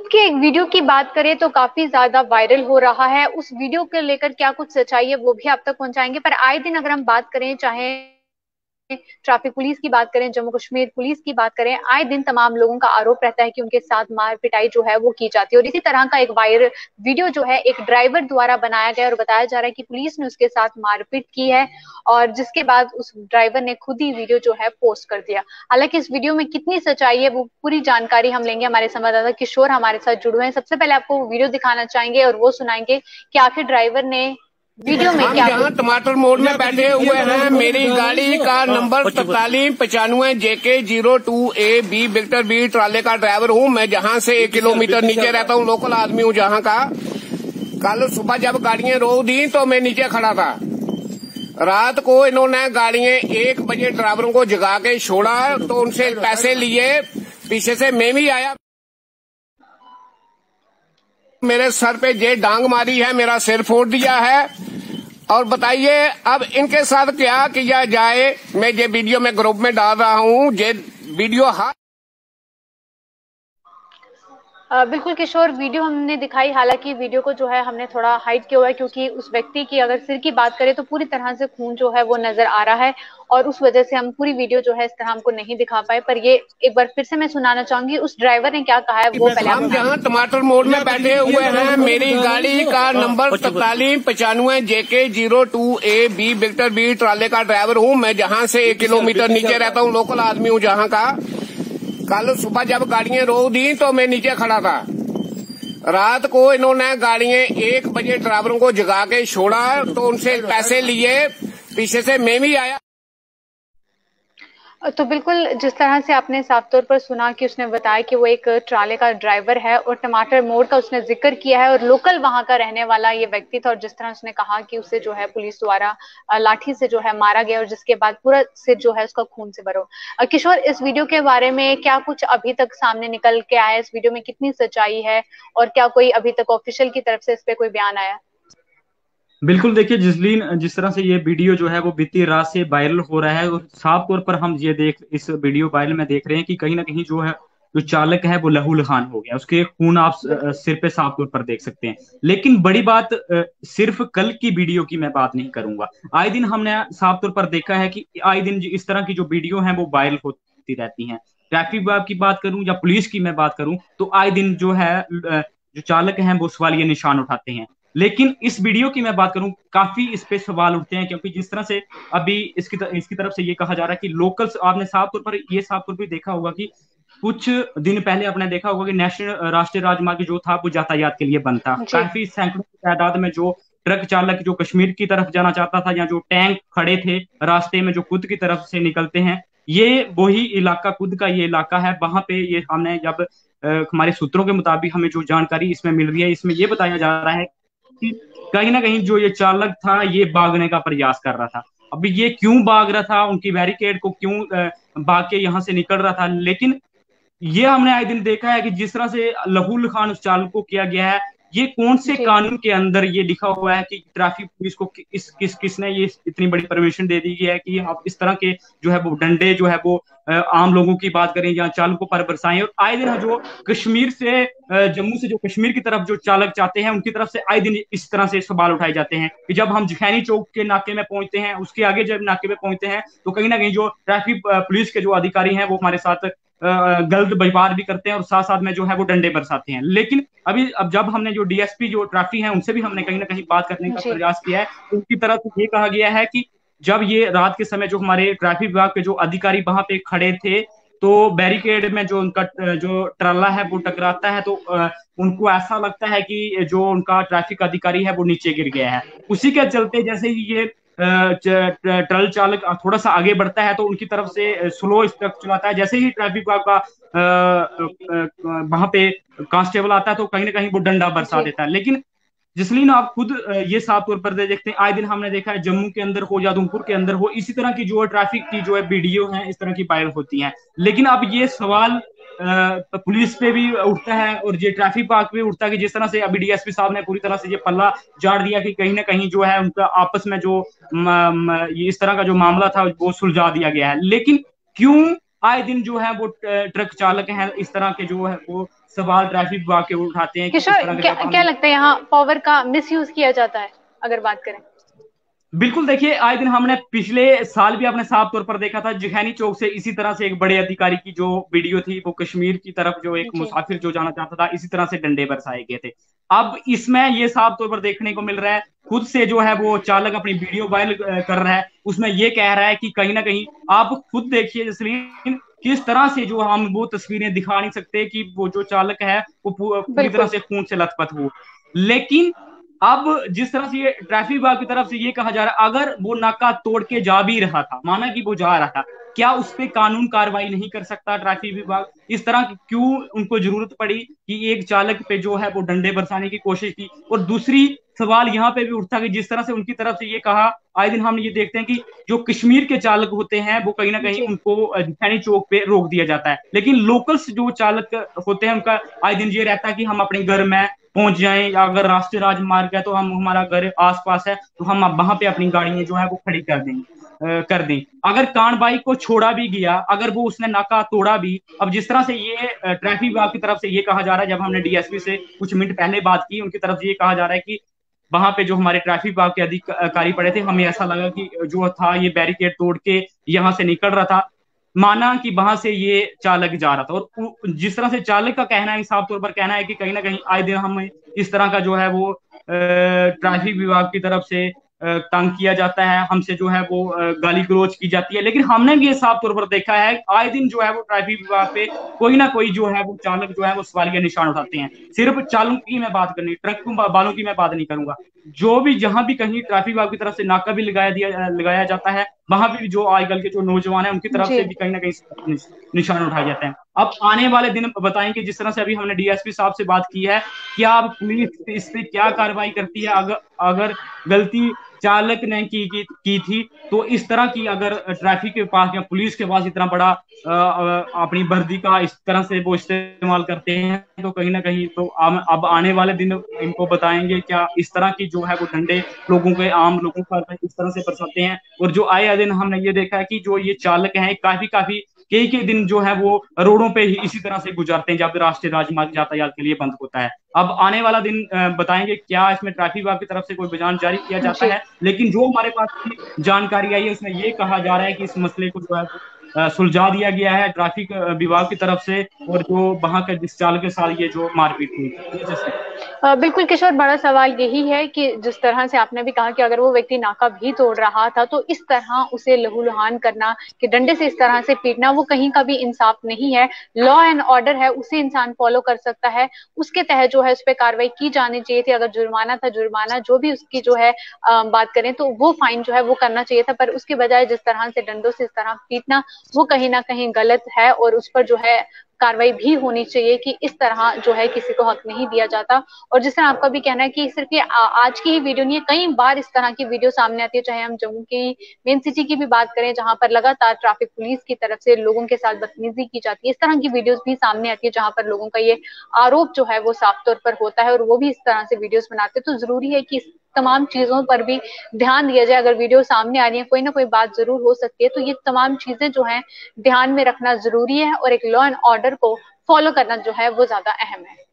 खुद के एक वीडियो की बात करें तो काफी ज्यादा वायरल हो रहा है। उस वीडियो को लेकर क्या कुछ सच्चाई है वो भी आप तक पहुंचाएंगे। पर आए दिन अगर हम बात करें, चाहे ट्रैफिक पुलिस की बात करें, जम्मू कश्मीर पुलिस की बात करें, आए दिन तमाम लोगों का आरोप रहता है कि उनके साथ मार पिटाई जो है वो की जाती है। और इसी तरह का एक वायरल वीडियो जो है एक ड्राइवर द्वारा बनाया गया और बताया जा रहा है कि पुलिस ने उसके साथ मारपीट की है, और जिसके बाद उस ड्राइवर ने खुद ही वीडियो जो है पोस्ट कर दिया। हालांकि इस वीडियो में कितनी सच्चाई है वो पूरी जानकारी हम लेंगे। हमारे संवाददाता किशोर हमारे साथ जुड़े हैं। सबसे पहले आपको वो वीडियो दिखाना चाहेंगे और वो सुनाएंगे कि आखिर ड्राइवर ने वीडियो में हम क्या यहाँ टमाटर मोड़ में बैठे हुए हैं। मेरी गाड़ी का नंबर 4395 JK02AB विक्टर बी ट्राले का ड्राइवर हूँ। मैं जहाँ से 1 किलोमीटर नीचे रहता हूँ, लोकल आदमी हूँ जहाँ का। कल सुबह जब गाड़ियां रोक दी तो मैं नीचे खड़ा था। रात को इन्होंने गाड़ियां 1 बजे ड्राइवरों को जगा के छोड़ा तो उनसे पैसे लिए। पीछे से मैं भी आया, मेरे सर पे ये डांग मारी है, मेरा सिर फोड़ दिया है। और बताइए अब इनके साथ क्या किया जाए। मैं ये वीडियो में ग्रुप में डाल रहा हूँ। ये वीडियो बिल्कुल किशोर, वीडियो हमने दिखाई। हालांकि वीडियो को जो है हमने थोड़ा हाइड किया हुआ है क्योंकि उस व्यक्ति की अगर सिर की बात करें तो पूरी तरह से खून जो है वो नजर आ रहा है, और उस वजह से हम पूरी वीडियो जो है इस तरह हमको नहीं दिखा पाए। पर ये एक बार फिर से मैं सुनाना चाहूंगी उस ड्राइवर ने क्या कहा है वो पहले हम जहाँ टमाटर मोड़ में बैठे हुए हैं। मेरी गाड़ी का नंबर 4395 JK02AB विक्टर बी ट्राले का ड्राइवर हूँ। मैं जहाँ से 1 किलोमीटर नीचे रहता हूँ, लोकल आदमी हूँ जहाँ का। कल सुबह जब गाड़ियां रोक दी तो मैं नीचे खड़ा था। रात को इन्होंने गाड़ियां 1 बजे ड्राइवरों को जगा के छोड़ा तो उनसे पैसे लिए। पीछे से मैं भी आया। तो बिल्कुल जिस तरह से आपने साफ तौर पर सुना कि उसने बताया कि वो एक ट्राले का ड्राइवर है और टमाटर मोड़ का उसने जिक्र किया है और लोकल वहां का रहने वाला ये व्यक्ति था, और जिस तरह उसने कहा कि उसे जो है पुलिस द्वारा लाठी से जो है मारा गया और जिसके बाद पूरा सिर जो है उसका खून से भरो। किशोर, इस वीडियो के बारे में क्या कुछ अभी तक सामने निकल के आया? इस वीडियो में कितनी सच्चाई है और क्या कोई अभी तक ऑफिशियल की तरफ से इस पे कोई बयान आया? बिल्कुल देखिए जिसलीन, जिस तरह से ये वीडियो जो है वो बीती रात से वायरल हो रहा है और साफ तौर पर हम ये इस वीडियो वायरल में देख रहे हैं कि कहीं ना कहीं जो है जो चालक है वो लहूलुहान हो गया। उसके खून आप सिर पे साफ तौर पर देख सकते हैं। लेकिन बड़ी बात सिर्फ कल की वीडियो की मैं बात नहीं करूंगा। आए दिन हमने साफ तौर पर देखा है कि आए दिन इस तरह की जो वीडियो है वो वायरल होती रहती हैं। ट्रैफिक विभाग की बात करूं या पुलिस की मैं बात करूं तो आए दिन जो है जो चालक हैं वो सवालिया निशान उठाते हैं। लेकिन इस वीडियो की मैं बात करूं, काफी इस पे सवाल उठते हैं क्योंकि जिस तरह से अभी इसकी तरफ से ये कहा जा रहा है कि लोकल्स, आपने साफ तौर पर ये साफ तौर पर देखा होगा कि कुछ दिन पहले आपने देखा होगा कि नेशनल राष्ट्रीय राजमार्ग जो था वो यातायात के लिए बंद था। काफी सैकड़ों की तादाद में जो ट्रक चालक जो कश्मीर की तरफ जाना चाहता था या जो टैंक खड़े थे रास्ते में जो कुद की तरफ से निकलते हैं, ये वही इलाका, कुद का ये इलाका है। वहां पे ये हमने जब हमारे सूत्रों के मुताबिक हमें जो जानकारी इसमें मिल रही है, इसमें ये बताया जा रहा है कि कहीं ना कहीं जो ये चालक था ये भागने का प्रयास कर रहा था। अभी ये क्यों भाग रहा था, उनकी बैरिकेड को क्यों भाग के यहाँ से निकल रहा था, लेकिन ये हमने आए दिन देखा है कि जिस तरह से लहूलुहान उस चालक को किया गया है, ये कौन से कानून के अंदर ये लिखा हुआ है कि ट्रैफिक पुलिस को किसने ये इतनी बड़ी परमिशन दे दी है कि आप इस तरह के जो है वो डंडे जो है वो आम लोगों की बात करें या चालकों पर बरसाएं। और आए दिन जो कश्मीर से जम्मू से जो कश्मीर की तरफ जो चालक जाते हैं उनकी तरफ से आए दिन इस तरह से सवाल उठाए जाते हैं कि जब हम जखैनी चौक के नाके में पहुंचते हैं, उसके आगे जब नाके में पहुंचते हैं तो कहीं ना कहीं जो ट्रैफिक पुलिस के जो अधिकारी हैं वो हमारे साथ गलत व्यवहार भी करते हैं और साथ साथ में जो है वो डंडे बरसाते हैं। लेकिन अब जब हमने जो डीएसपी जो ट्रैफिक है उनसे भी हमने कहीं ना कहीं बात करने का प्रयास किया है, उनकी तरफ से ये कहा गया है कि जब ये रात के समय जो हमारे ट्रैफिक विभाग के जो अधिकारी वहां पे खड़े थे तो बैरिकेड में जो उनका जो ट्रला है वो टकराता है तो उनको ऐसा लगता है कि जो उनका ट्रैफिक अधिकारी है वो नीचे गिर गया है। उसी के चलते जैसे ही ये ट्रल चालक थोड़ा सा आगे बढ़ता है तो उनकी तरफ से स्लो स्ट्रक चलाता है। जैसे ही ट्रैफिक विभाग का वहां पे कांस्टेबल आता है तो कहीं ना कहीं वो डंडा बरसा देता है। लेकिन जसलीन, आप खुद ये साफ तौर पर देखते हैं, आए दिन हमने देखा है जम्मू के अंदर हो या उधमपुर के अंदर हो, इसी तरह की जो है ट्रैफिक की जो है वीडियो है इस तरह की वायरल होती हैं। लेकिन अब ये सवाल पुलिस पे भी उठता है और ये ट्रैफिक विभाग पे उठता है कि जिस तरह से अभी डीएसपी साहब ने पूरी तरह से ये पल्ला झाड़ दिया कि कहीं ना कहीं जो है उनका आपस में जो ये इस तरह का जो मामला था वो सुलझा दिया गया है। लेकिन क्यों आए दिन जो है वो ट्रक चालक हैं इस तरह के जो है वो सवाल ट्रैफिक विभाग के उठाते हैं कि किस किशोर, तरह के क्या लगता है यहाँ पावर का मिसयूज किया जाता है अगर बात करें? बिल्कुल देखिए, आए दिन हमने पिछले साल भी आपने साफ तौर पर देखा था जिखैनी चौक से इसी तरह से एक बड़े अधिकारी की जो वीडियो थी, वो कश्मीर की तरफ जो एक जी। मुसाफिर जो जाना चाहता था, इसी तरह से डंडे बरसाए गए थे। अब इसमें ये साफ तौर पर देखने को मिल रहा है, खुद से जो है वो चालक अपनी वीडियो वायरल कर रहा है, उसमें ये कह रहा है कि कहीं ना कहीं आप खुद देखिए जसलीन, किस तरह से जो हम वो तस्वीरें दिखा नहीं सकते कि वो जो चालक है वो पूरी तरह बिल्कुल। से खून से लथपथ हो। लेकिन अब जिस तरह से ये ट्रैफिक विभाग की तरफ से ये कहा जा रहा है, अगर वो नाका तोड़ के जा भी रहा था, माना कि वो जा रहा था, क्या उस पर कानून कार्रवाई नहीं कर सकता ट्रैफिक विभाग? इस तरह की क्यों उनको जरूरत पड़ी कि एक चालक पे जो है वो डंडे बरसाने की कोशिश की? और दूसरी सवाल यहाँ पे भी उठता कि जिस तरह से उनकी तरफ से ये कहा, आए दिन हम ये देखते हैं कि जो कश्मीर के चालक होते हैं वो कहीं ना कहीं उनको जिखैनी चौक पे रोक दिया जाता है, लेकिन लोकल्स जो चालक होते हैं उनका आए दिन ये रहता है कि हम अपने घर में पहुंच जाएं, या अगर राष्ट्रीय राजमार्ग है तो हम हमारा घर आसपास है तो हम वहां पे अपनी गाड़ियां जो है वो खड़ी कर दें। अगर कानबाई को छोड़ा भी गया, अगर वो उसने नाका तोड़ा भी, अब जिस तरह से ये ट्रैफिक विभाग की तरफ से ये कहा जा रहा है, जब हमने डीएसपी से कुछ मिनट पहले बात की, उनकी तरफ से ये कहा जा रहा है कि वहां पे जो हमारे ट्रैफिक विभाग के अधिकारी पड़े थे, हमें ऐसा लगा कि जो था ये बैरिकेड तोड़ के यहाँ से निकल रहा था, माना कि वहां से ये चालक जा रहा था। और जिस तरह से चालक का कहना है, साफ तौर पर कहना है कि कहीं ना कहीं आए दिन हमें इस तरह का जो है वो ट्रैफिक विभाग की तरफ से तंग किया जाता है, हमसे जो है वो गाली गलौज की जाती है। लेकिन हमने भी ये साफ तौर पर देखा है, आए दिन जो है वो ट्रैफिक विभाग पे कोई ना कोई जो है वो चालक जो है वो सवालिया निशान उठाते हैं। सिर्फ चालकों की मैं बात करनी, ट्रक वालों की मैं बात नहीं करूंगा, जो भी जहां भी कहीं ट्रैफिक विभाग की तरफ से नाका भी लगाया जाता है, वहां भी जो आजकल के जो नौजवान है उनकी तरफ से भी कहीं ना कहीं निशान उठाए जाते हैं। अब आने वाले दिन बताएंगे, जिस तरह से अभी हमने डीएसपी साहब से बात की है, क्या अब पुलिस इस पे क्या कार्रवाई करती है? अगर गलती चालक ने की थी, तो इस तरह की अगर ट्रैफिक के पास या पुलिस के पास इतना बड़ा अपनी वर्दी का इस तरह से वो इस्तेमाल करते हैं, तो कहीं ना कहीं तो अब आने वाले दिन इनको बताएंगे क्या इस तरह की जो है वो डंडे लोगों के, आम लोगों पर इस तरह से बरसाते हैं। और जो आए दिन हमने ये देखा है कि जो ये चालक हैं काफी कई दिन जो है वो रोडों पे ही इसी तरह से गुजरते हैं जब राष्ट्रीय राजमार्ग यातायात के लिए बंद होता है। अब आने वाला दिन बताएंगे क्या इसमें ट्रैफिक विभाग की तरफ से कोई बयान जारी किया जाता है। लेकिन जो हमारे पास जानकारी आई है उसमें ये कहा जा रहा है कि इस मसले को जो है सुलझा दिया गया है ट्रैफिक विभाग की तरफ से, और जो वहां के जिस चालक के साथ ये जो मारपीट हुई। बिल्कुल किशोर, बड़ा सवाल यही है कि जिस तरह से आपने भी कहा कि अगर वो व्यक्ति नाका भी तोड़ रहा था तो इस तरह उसे लहूलुहान करना, कि डंडे से इस तरह से पीटना, वो कहीं का भी इंसाफ नहीं है। लॉ एंड ऑर्डर है, उसे इंसान फॉलो कर सकता है, उसके तहत जो है उस पर कार्रवाई की जानी चाहिए थी। अगर जुर्माना था, जुर्माना जो भी उसकी जो है बात करें तो वो फाइन जो है वो करना चाहिए था, पर उसके बजाय जिस तरह से डंडों से इस तरह पीटना, वो कहीं ना कहीं गलत है और उस पर जो है कार्रवाई भी होनी चाहिए कि इस तरह जो है किसी को हक नहीं दिया जाता। और जिस तरह आपका भी कहना है कि सिर्फ ये आज की ही वीडियो नहीं है, कई बार इस तरह की वीडियो सामने आती है, चाहे हम जम्मू की मेन सिटी की भी बात करें जहां पर लगातार ट्रैफिक पुलिस की तरफ से लोगों के साथ बदतमीजी की जाती है, इस तरह की वीडियोस भी सामने आती है जहां पर लोगों का ये आरोप जो है वो साफ तौर पर होता है और वो भी इस तरह से वीडियोस बनाते हैं। तो जरूरी है कि तमाम चीजों पर भी ध्यान दिया जाए। अगर वीडियो सामने आ रही है, कोई ना कोई बात जरूर हो सकती है, तो ये तमाम चीजें जो है ध्यान में रखना जरूरी है और एक लॉ एंड ऑर्डर को फॉलो करना जो है वो ज्यादा अहम है।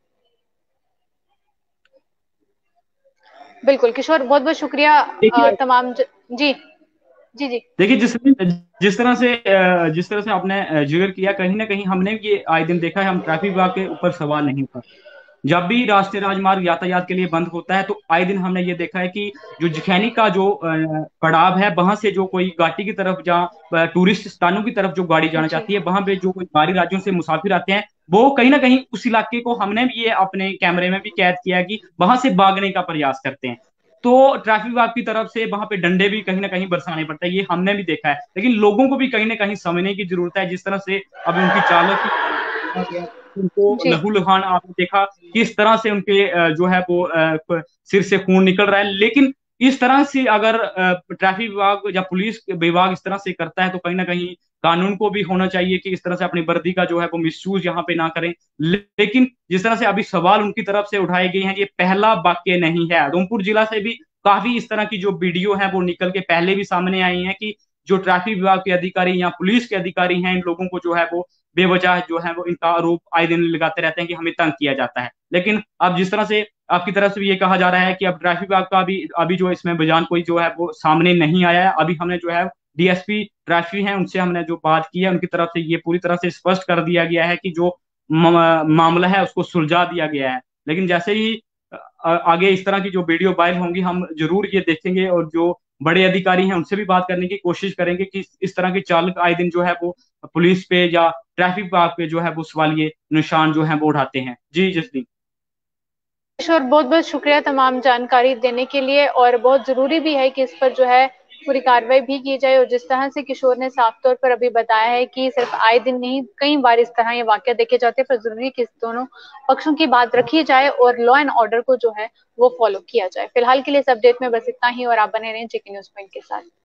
बिल्कुल किशोर, बहुत बहुत शुक्रिया तमाम जी जी जी। देखिए जिस तरह से आपने जिक्र किया, कहीं ना कहीं हमने ये आए दिन देखा है, हम ट्रैफिक विभाग के ऊपर सवाल नहीं उठा। जब भी राष्ट्रीय राजमार्ग यातायात के लिए बंद होता है तो आए दिन हमने ये देखा है कि जो जिखैनी का जो पड़ाव है, वहां से जो कोई घाटी की तरफ, जहाँ टूरिस्ट स्थानों की तरफ जो गाड़ी जाना चाहती है, वहां पे जो कोई बाहरी राज्यों से मुसाफिर आते हैं, वो कहीं ना कहीं उस इलाके को हमने भी ये अपने कैमरे में भी कैद किया है कि वहां से भागने का प्रयास करते हैं। तो ट्रैफिक विभाग की तरफ से वहां पे डंडे भी कहीं ना कहीं बरसाने पड़ते हैं, ये हमने भी देखा है। लेकिन लोगों को भी कहीं ना कहीं समझने की जरूरत है। जिस तरह से अभी उनकी चालक उनको लहूलुहान आपने देखा, किस तरह से उनके जो है वो सिर से खून निकल रहा है। लेकिन इस तरह से अगर ट्रैफिक विभाग या पुलिस विभाग इस तरह से करता है तो कहीं ना कहीं कानून को भी होना चाहिए कि इस तरह से अपनी वर्दी का जो है वो मिसयूज यहाँ पे ना करें। लेकिन जिस तरह से अभी सवाल उनकी तरफ से उठाए गए हैं, ये पहला वाक्य नहीं है। उधमपुर जिला से भी काफी इस तरह की जो वीडियो है वो निकल के पहले भी सामने आई है कि जो ट्रैफिक विभाग के अधिकारी या पुलिस के अधिकारी हैं, इन लोगों को जो है वो बेवजह जो है वो इनका आरोप आए दिन लगाते रहते हैं कि हमें तंग किया जाता है। लेकिन अब जिस तरह से आपकी तरफ से भी ये कहा जा रहा है कि अब ट्रैफिक विभाग का अभी जो इसमें बयान कोई जो है वो सामने नहीं आया है। अभी हमने जो है डीएसपी ट्रैफिक हैं उनसे हमने जो बात की है, उनकी तरफ से ये पूरी तरह से स्पष्ट कर दिया गया है कि जो मामला है उसको सुलझा दिया गया है। लेकिन जैसे ही आगे इस तरह की जो वीडियो वायरल होंगी, हम जरूर ये देखेंगे और जो बड़े अधिकारी हैं उनसे भी बात करने की कोशिश करेंगे कि इस तरह के चालक आए दिन जो है वो पुलिस पे या ट्रैफिक विभाग पे जो है वो सवालिए निशान जो है वो उठाते हैं। जी जसदीन। किशोर, बहुत बहुत शुक्रिया तमाम जानकारी देने के लिए, और बहुत जरूरी भी है कि इस पर जो है पूरी कार्रवाई भी की जाए। और जिस तरह से किशोर ने साफ तौर पर अभी बताया है कि सिर्फ आए दिन नहीं, कई बार इस तरह ये वाकया देखे जाते हैं, पर जरूरी है कि इस दोनों पक्षों की बात रखी जाए और लॉ एंड ऑर्डर को जो है वो फॉलो किया जाए। फिलहाल के लिए इस अपडेट में बस इतना ही, और आप बने रहें जेके न्यूज़ पॉइंट के साथ।